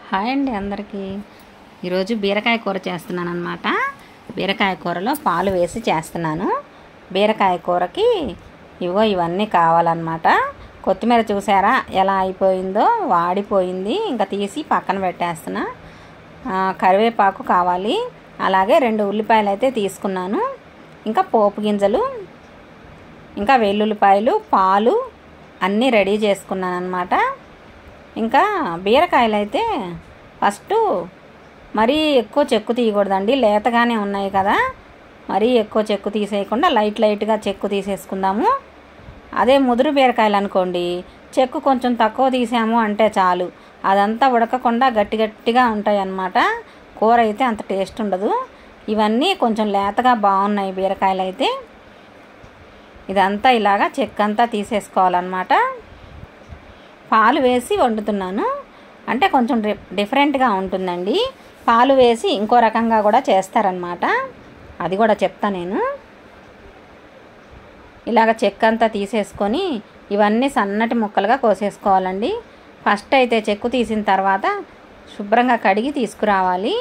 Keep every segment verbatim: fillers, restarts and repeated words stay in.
Hi అండి అందరికీ. ఈరోజు బీరకాయ కూర చేస్తున్నాను అనమాట. బీరకాయ కూరలో పాలు వేసి చేస్తున్నాను. బీరకాయ కూరకి ఇవో ఇవన్నీ కావాలన్నమాట. కొత్తిమీర చూసారా ఎలా అయిపోయిందో, వాడిపోయింది. ఇంకా తీసి పక్కన పెట్టేస్తున్నా. కరివేపాకు కావాలి, అలాగే రెండు ఉల్లిపాయలు అయితే తీసుకున్నాను. ఇంకా పోపు గింజలు, ఇంకా వెల్లుల్లిపాయలు, పాలు అన్నీ రెడీ చేసుకున్నాను అనమాట. ఇంకా బీరకాయలు అయితే ఫస్ట్ మరీ ఎక్కువ చెక్కు తీయకూడదండి, లేతగానే ఉన్నాయి కదా, మరీ ఎక్కువ చెక్కు తీసేయకుండా లైట్ లైట్గా చెక్కు తీసేసుకుందాము. అదే ముదురు బీరకాయలు అనుకోండి, చెక్కు కొంచెం తక్కువ తీసాము అంటే చాలు, అదంతా ఉడకకుండా గట్టి గట్టిగా ఉంటాయి అన్నమాట. కూర అయితే అంత టేస్ట్ ఉండదు. ఇవన్నీ కొంచెం లేతగా బాగున్నాయి బీరకాయలు అయితే. ఇదంతా ఇలాగా చెక్కంతా తీసేసుకోవాలన్నమాట. పాలు వేసి వండుతున్నాను అంటే కొంచెం డిఫరెంట్గా ఉంటుందండి. పాలు వేసి ఇంకో రకంగా కూడా చేస్తారనమాట, అది కూడా చెప్తా నేను. ఇలాగ చెక్కంతా తీసేసుకొని ఇవన్నీ సన్నటి ముక్కలుగా కోసేసుకోవాలండి. ఫస్ట్ అయితే చెక్కు తీసిన తర్వాత శుభ్రంగా కడిగి తీసుకురావాలి.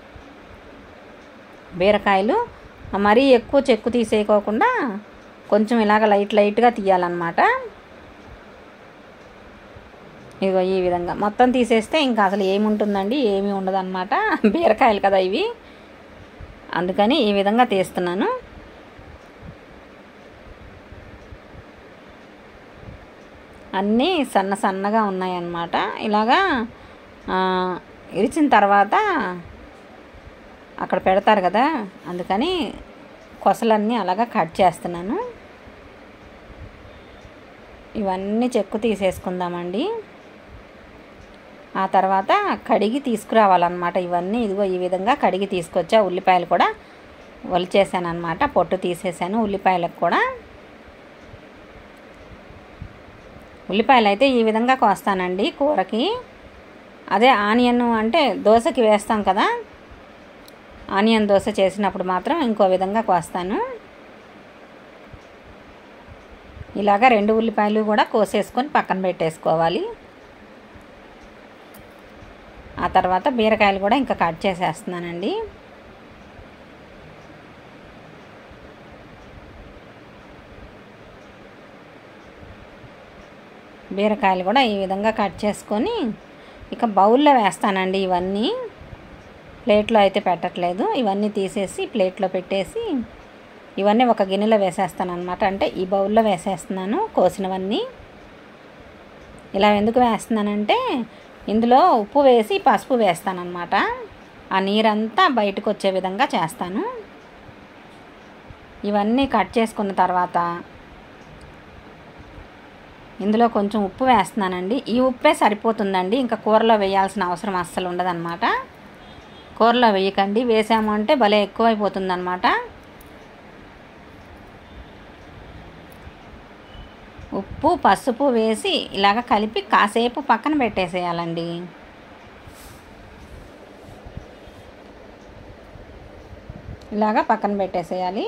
బీరకాయలు మరీ ఎక్కువ చెక్కు తీసేయకోకుండా కొంచెం ఇలాగ లైట్ లైట్గా తీయాలన్నమాట. ఇదిగో ఈ విధంగా మొత్తం తీసేస్తే ఇంకా అసలు ఏముంటుందండి, ఏమీ ఉండదు అన్నమాట. బీరకాయలు కదా ఇవి, అందుకని ఈ విధంగా తీస్తున్నాను. అన్నీ సన్న సన్నగా ఉన్నాయన్నమాట. ఇలాగా ఇరిచిన తర్వాత అక్కడ పెడతారు కదా, అందుకని కొసలన్నీ అలాగా కట్ చేస్తున్నాను. ఇవన్నీ చెక్కు తీసేసుకుందామండి. ఆ తర్వాత కడిగి తీసుకురావాలన్నమాట ఇవన్నీ. ఇదిగో ఈ విధంగా కడిగి తీసుకొచ్చా. ఉల్లిపాయలు కూడా ఒలిచేసాను అనమాట, పొట్టు తీసేసాను ఉల్లిపాయలకు కూడా. ఉల్లిపాయలు అయితే ఈ విధంగా కోస్తానండి కూరకి. అదే ఆనియన్ అంటే దోశకి వేస్తాం కదా, ఆనియన్ దోశ చేసినప్పుడు మాత్రం ఇంకో విధంగా కోస్తాను. ఇలాగ రెండు ఉల్లిపాయలు కూడా కోసేసుకొని పక్కన పెట్టేసుకోవాలి. ఆ తర్వాత బీరకాయలు కూడా ఇంకా కట్ చేసేస్తున్నానండి. బీరకాయలు కూడా ఈ విధంగా కట్ చేసుకొని ఇక బౌల్లో వేస్తానండి. ఇవన్నీ ప్లేట్లో అయితే పెట్టట్లేదు, ఇవన్నీ తీసేసి ప్లేట్లో పెట్టేసి ఇవన్నీ ఒక గిన్నెలో వేసేస్తాను అనమాట. అంటే ఈ బౌల్లో వేసేస్తున్నాను కోసినవన్నీ. ఇలా ఎందుకు వేస్తున్నానంటే ఇందులో ఉప్పు వేసి పసుపు వేస్తాను అనమాట. ఆ నీరంతా బయటకు వచ్చే విధంగా చేస్తాను. ఇవన్నీ కట్ చేసుకున్న తర్వాత ఇందులో కొంచెం ఉప్పు వేస్తున్నానండి. ఈ ఉప్పే సరిపోతుందండి, ఇంకా కూరలో వేయాల్సిన అవసరం అస్సలు ఉండదన్నమాట. కూరలో వేయకండి, వేసాము అంటే భలే ఎక్కువైపోతుంది అన్నమాట. ఉప్పు పసుపు వేసి ఇలాగ కలిపి కాసేపు పక్కన పెట్టేసేయాలండి. ఇలాగ పక్కన పెట్టేసేయాలి.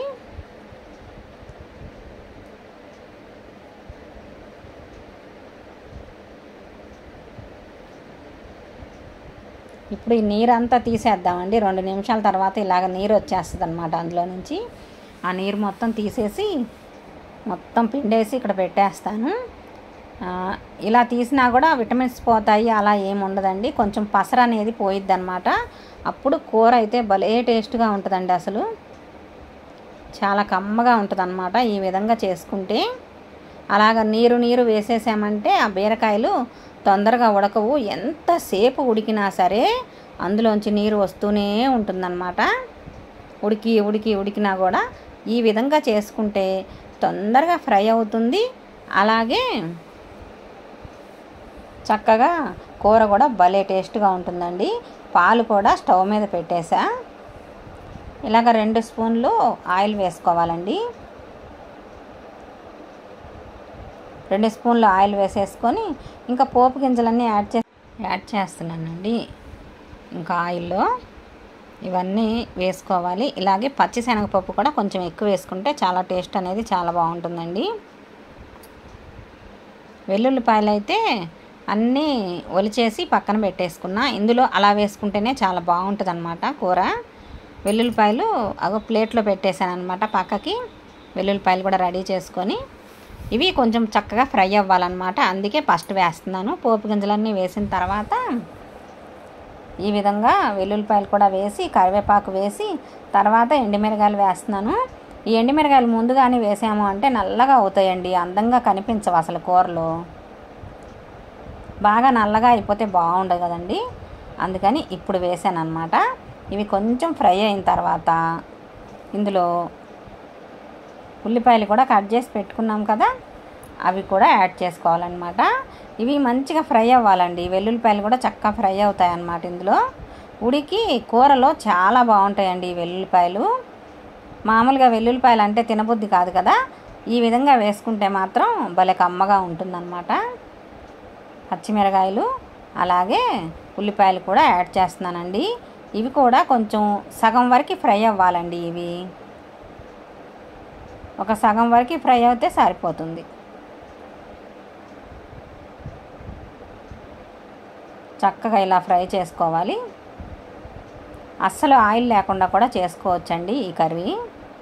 ఇప్పుడు ఈ నీరంతా తీసేద్దామండి. రెండు నిమిషాల తర్వాత ఇలాగ నీరు వచ్చేస్తుంది అన్నమాట అందులో నుంచి. ఆ నీరు మొత్తం తీసేసి మొత్తం పిండేసి ఇక్కడ పెట్టేస్తాను. ఇలా తీసినా కూడా విటమిన్స్ పోతాయి అలా ఏమి ఉండదండి, కొంచెం పసర అనేది పోయిద్ది అనమాట. అప్పుడు కూర అయితే భలే టేస్ట్గా ఉంటుందండి, అసలు చాలా కమ్మగా ఉంటుంది అన్నమాట ఈ విధంగా చేసుకుంటే. అలాగ నీరు నీరు వేసేసామంటే ఆ బీరకాయలు తొందరగా ఉడకవు. ఎంతసేపు ఉడికినా సరే అందులోంచి నీరు వస్తూనే ఉంటుందన్నమాట. ఉడికి ఉడికి ఉడికినా కూడా ఈ విధంగా చేసుకుంటే తొందరగా ఫ్రై అవుతుంది. అలాగే చక్కగా కూర కూడా భలే టేస్ట్గా ఉంటుందండి. పాలు కూడా స్టవ్ మీద పెట్టేసా. ఇలాగ రెండు స్పూన్లు ఆయిల్ వేసుకోవాలండి. రెండు స్పూన్లు ఆయిల్ వేసేసుకొని ఇంకా పోపు గింజలన్నీ యాడ్ చే యాడ్ చేస్తున్నానండి. ఇంకా ఆయిల్లో ఇవన్నీ వేసుకోవాలి. ఇలాగే పచ్చిశనగపప్పు కూడా కొంచెం ఎక్కువ వేసుకుంటే చాలా టేస్ట్ అనేది చాలా బాగుంటుందండి. వెల్లుల్లిపాయలు అయితే అన్నీ ఒలిచేసి పక్కన పెట్టేసుకున్నా. ఇందులో అలా వేసుకుంటేనే చాలా బాగుంటుంది అన్నమాట కూర. వెల్లుల్లిపాయలు అగో ప్లేట్లో పెట్టేశాను అనమాట పక్కకి. వెల్లుల్లిపాయలు కూడా రెడీ చేసుకొని ఇవి కొంచెం చక్కగా ఫ్రై అవ్వాలన్నమాట, అందుకే ఫస్ట్ వేస్తున్నాను. పోపు గింజలన్నీ వేసిన తర్వాత ఈ విధంగా వెల్లుల్లిపాయలు కూడా వేసి కరివేపాకు వేసి తర్వాత ఎండుమిరగాయలు వేస్తున్నాను. ఈ ఎండుమిరగాయలు ముందుగానే వేసాము అంటే నల్లగా అవుతాయండి, అందంగా కనిపించవు అసలు కూరలో. బాగా నల్లగా అయిపోతే బాగుండదు కదండి, అందుకని ఇప్పుడు వేసాను అనమాట. ఇవి కొంచెం ఫ్రై అయిన తర్వాత ఇందులో ఉల్లిపాయలు కూడా కట్ చేసి పెట్టుకున్నాం కదా, అవి కూడా యాడ్ చేసుకోవాలన్నమాట. ఇవి మంచిగా ఫ్రై అవ్వాలండి, వెల్లుల్లిపాయలు కూడా చక్కగా ఫ్రై అవుతాయి అన్నమాట. ఇందులో ఉడికి కూరలో చాలా బాగుంటాయండి ఈ వెల్లుల్లిపాయలు. మామూలుగా వెల్లుల్లిపాయలు అంటే తినబుద్ధి కాదు కదా, ఈ విధంగా వేసుకుంటే మాత్రం భలే కమ్మగా ఉంటుందన్నమాట. పచ్చిమిరకాయలు అలాగే ఉల్లిపాయలు కూడా యాడ్ చేస్తున్నానండి. ఇవి కూడా కొంచెం సగం వరకు ఫ్రై అవ్వాలండి. ఇవి ఒక సగం వరకు ఫ్రై అవుతే సరిపోతుంది. చక్కగా ఇలా ఫ్రై చేసుకోవాలి. అస్సలు ఆయిల్ లేకుండా కూడా చేసుకోవచ్చండి ఈ కర్రీ.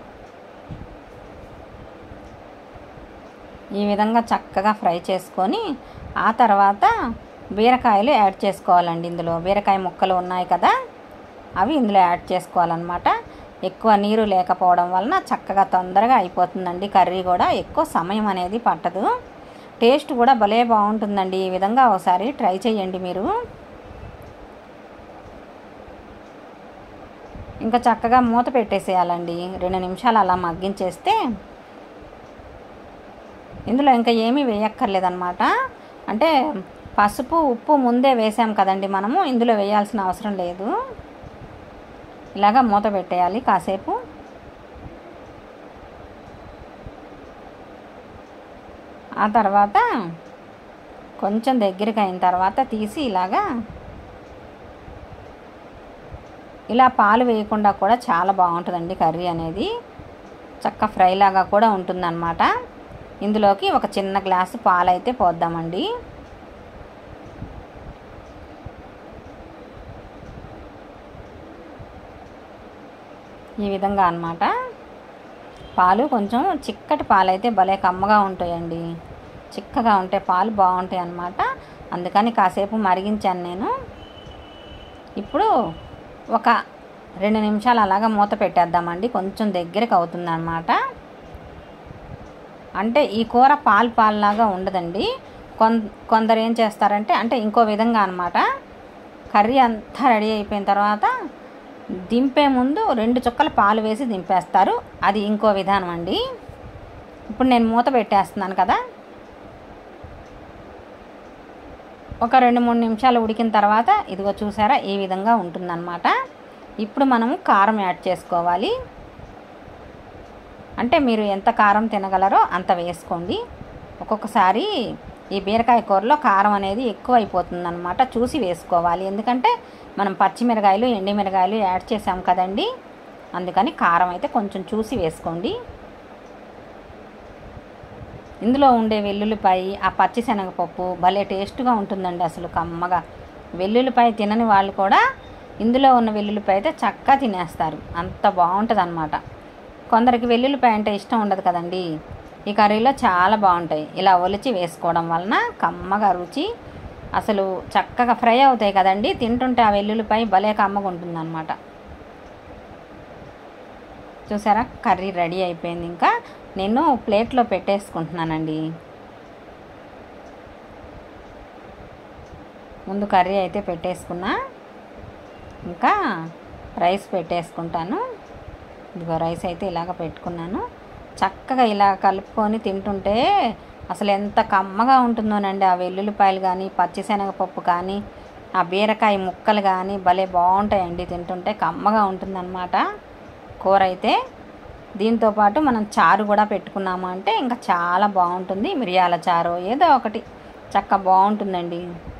ఈ విధంగా చక్కగా ఫ్రై చేసుకొని ఆ తర్వాత బీరకాయలు యాడ్ చేసుకోవాలండి. ఇందులో బీరకాయ ముక్కలు ఉన్నాయి కదా, అవి ఇందులో యాడ్ చేసుకోవాలన్నమాట. ఎక్కువ నీరు లేకపోవడం వలన చక్కగా తొందరగా అయిపోతుందండి కర్రీ కూడా, ఎక్కువ సమయం అనేది పట్టదు. టేస్ట్ కూడా భలే బాగుంటుందండి. ఈ విధంగా ఒకసారి ట్రై చేయండి మీరు. ఇంకా చక్కగా మూత పెట్టేసేయాలండి, రెండు నిమిషాలు అలా మగ్గించేస్తే. ఇందులో ఇంకా ఏమీ వేయక్కర్లేదన్నమాట. అంటే పసుపు ఉప్పు ముందే వేసాం కదండి మనము, ఇందులో వేయాల్సిన అవసరం లేదు. ఇలాగా మూత పెట్టేయాలి కాసేపు. ఆ తర్వాత కొంచెం దగ్గరికి అయిన తర్వాత తీసి ఇలాగా ఇలా పాలు వేయకుండా కూడా చాలా బాగుంటుందండి కర్రీ అనేది, చక్క ఫ్రై లాగా కూడా ఉంటుందన్నమాట. ఇందులోకి ఒక చిన్న గ్లాసు పాలు అయితే పోద్దామండి. ఈ విధంగా అన్నమాట. పాలు కొంచెం చిక్కటి పాలు అయితే భలే కమ్మగా ఉంటాయండి, చిక్కగా ఉంటే పాలు బాగుంటాయి అన్నమాట. అందుకని కాసేపు మరిగించాను నేను. ఇప్పుడు ఒక రెండు నిమిషాలు అలాగా మూత పెట్టేద్దామండి, కొంచెం దగ్గరికి అవుతుంది అన్నమాట. అంటే ఈ కూర పాలు పాలులాగా ఉండదండి. కొన్ కొందరు ఏం చేస్తారంటే అంటే ఇంకో విధంగా అన్నమాట. కర్రీ అంతా రెడీ అయిపోయిన తర్వాత దింపే ముందు రెండు చుక్కల పాలు వేసి దింపేస్తారు, అది ఇంకో విధానం అండి. ఇప్పుడు నేను మూత పెట్టేస్తున్నాను కదా, ఒక రెండు మూడు నిమిషాలు ఉడికిన తర్వాత ఇదిగో చూసారా ఈ విధంగా ఉంటుందన్నమాట. ఇప్పుడు మనము కారం యాడ్ చేసుకోవాలి. అంటే మీరు ఎంత కారం తినగలరో అంత వేసుకోండి. ఒక్కొక్కసారి ఈ బీరకాయ కూరలో కారం అనేది ఎక్కువ అయిపోతుందన్నమాట, చూసి వేసుకోవాలి. ఎందుకంటే మనం పచ్చిమిరకాయలు ఎండుమిరకాయలు యాడ్ చేసాం కదండి, అందుకని కారం అయితే కొంచెం చూసి వేసుకోండి. ఇందులో ఉండే వెల్లుల్లిపాయ ఆ పచ్చిశనగపప్పు భలే టేస్ట్గా ఉంటుందండి అసలు కమ్మగా. వెల్లుల్లిపాయ తినని వాళ్ళు కూడా ఇందులో ఉన్న వెల్లుల్లిపాయ అయితే చక్కగా తినేస్తారు, అంత బాగుంటుంది అన్నమాట. కొందరికి వెల్లుల్లిపాయ అంటే ఇష్టం ఉండదు కదండి, ఈ కర్రీలో చాలా బాగుంటాయి. ఇలా ఒలిచి వేసుకోవడం వలన కమ్మగా రుచి అసలు చక్కగా ఫ్రై అవుతాయి కదండి, తింటుంటే ఆ వెల్లుల్లిపాయ భలే కమ్మగా ఉంటుందన్నమాట. చూసారా కర్రీ రెడీ అయిపోయింది. ఇంకా నేను ప్లేట్లో పెట్టేసుకుంటున్నానండి. ముందు కర్రీ అయితే పెట్టేసుకున్నా, ఇంకా రైస్ పెట్టేసుకుంటాను. ఇదిగో రైస్ అయితే ఇలాగ పెట్టుకున్నాను. చక్కగా ఇలా కలుపుకొని తింటుంటే అసలు ఎంత కమ్మగా ఉంటుందోనండి. ఆ వెల్లుల్లిపాయలు కానీ పచ్చిశనగపప్పు కానీ ఆ బీరకాయ ముక్కలు కానీ భలే బాగుంటాయండి, తింటుంటే కమ్మగా ఉంటుందన్నమాట కూర అయితే. దీంతోపాటు మనం చారు కూడా పెట్టుకున్నాము అంటే ఇంకా చాలా బాగుంటుంది. మిరియాల చారు ఏదో ఒకటి చక్క బాగుంటుందండి.